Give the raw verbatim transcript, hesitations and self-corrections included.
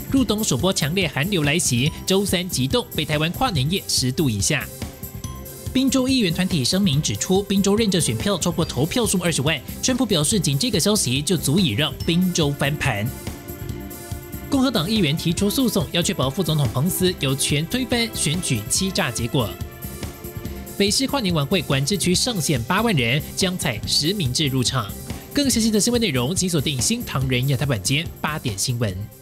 入冬首波强烈寒流来袭，周三急冻，北台湾跨年夜十度以下。宾州议员团体声明指出，宾州认证选票超过投票数二十万，川普表示，仅这个消息就足以让宾州翻盘。共和党议员提出诉讼，要确保副总统彭斯有权推翻选举欺诈结果。北市跨年晚会管制区上限八万人，将采实名制入场。更详细的新闻内容，请锁定新唐人亚太晚间八点新闻。